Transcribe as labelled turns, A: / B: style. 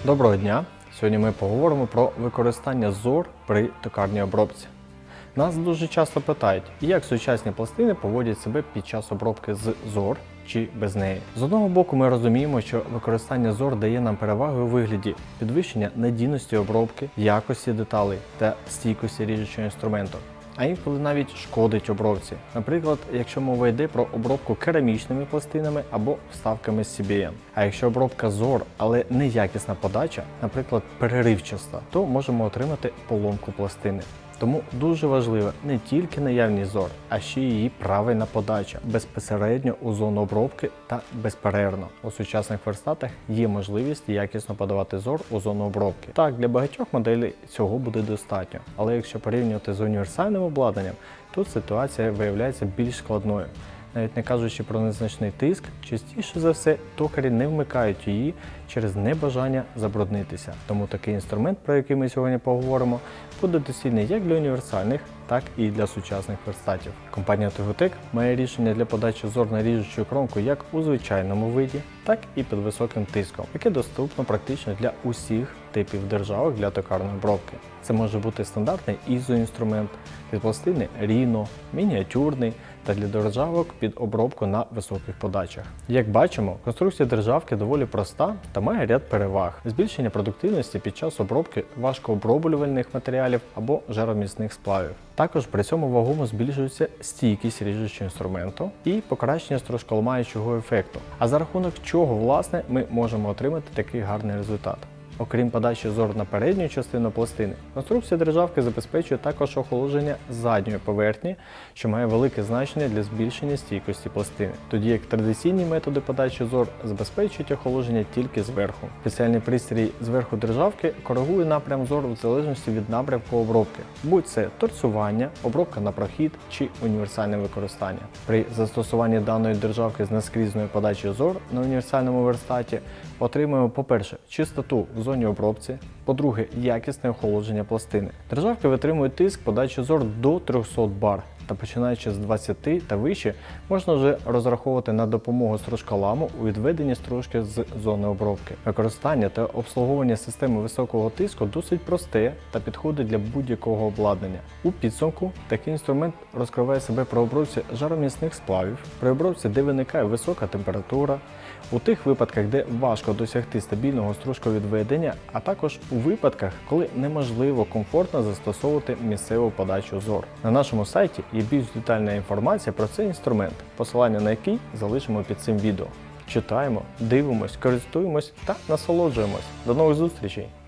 A: Доброго дня! Сьогодні ми поговоримо про використання ZOR при токарній обробці. Нас дуже часто питають, як сучасні пластини поводять себе під час обробки з ZOR чи без неї. З одного боку ми розуміємо, що використання ZOR дає нам переваги у вигляді підвищення надійності обробки, якості деталей та стійкості ріжучого інструменту. А інколи навіть шкодить обробці. Наприклад, якщо мова йде про обробку керамічними пластинами або вставками з CBN. А якщо обробка ZOR, але неякісна подача, наприклад, переривчаста, то можемо отримати поломку пластини. Тому дуже важлива не тільки наявність ZOR, а ще й її правильна подача безпосередньо у зону обробки та безперервно. У сучасних верстатах є можливість якісно подавати ZOR у зону обробки. Так, для багатьох моделей цього буде достатньо, але якщо порівнювати з універсальним обладнанням, тут ситуація виявляється більш складною. Навіть не кажучи про незначний тиск, частіше за все токарі не вмикають її через небажання забруднитися. Тому такий інструмент, про який ми сьогодні поговоримо, буде доцільний як для універсальних, так і для сучасних верстатів. Компанія Toyotech має рішення для подачі ZOR на ріжучу кромку як у звичайному виді, так і під високим тиском, яке доступно практично для усіх типів державок для токарної обробки. Це може бути стандартний ізоінструмент, під пластини Rhino, мініатюрний та для державок під обробку на високих подачах. Як бачимо, конструкція державки доволі проста та має ряд переваг. Збільшення продуктивності під час обробки важкооброблювальних матеріалів або жароміцних сплавів. Також при цьому вагомо збільшується стійкість ріжучого інструменту і покращення стружколамаючого ефекту. А за рахунок чого, власне, ми можемо отримати такий гарний результат. Окрім подачі ZOR на передню частину пластини, конструкція державки забезпечує також охолодження задньої поверхні, що має велике значення для збільшення стійкості пластини, тоді як традиційні методи подачі ZOR забезпечують охолодження тільки зверху. Спеціальний пристрій зверху державки коригує напрям ZOR в залежності від напрямку обробки, будь це торцювання, обробка на прохід чи універсальне використання. При застосуванні даної державки з наскрізною подачею ZOR на універсальному верстаті отримуємо, по-перше, чистоту в зоні обробці, по-друге, якісне охолодження пластини. Державки витримують тиск подачі ZOR до 300 бар, та починаючи з 20 та вище, можна вже розраховувати на допомогу стружколаму у відведенні стружки з зони обробки. Використання та обслуговування системи високого тиску досить просте та підходить для будь-якого обладнання. У підсумку такий інструмент розкриває себе при обробці жароміцних сплавів, при обробці, де виникає висока температура, у тих випадках, де важко досягти стабільного стружковідведення, а також у випадках, коли неможливо комфортно застосовувати місцеву подачу ZOR. На нашому сайті є більш детальна інформація про цей інструмент, посилання на який залишимо під цим відео. Читаємо, дивимось, користуємось та насолоджуємось. До нових зустрічей!